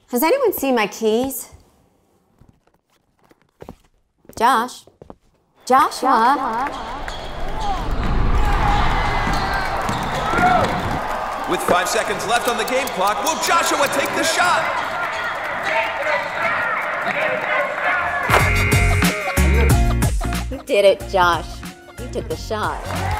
Has anyone seen my keys? Josh? Joshua? With 5 seconds left on the game clock, will Joshua take the shot? You did it, Josh. You took the shot.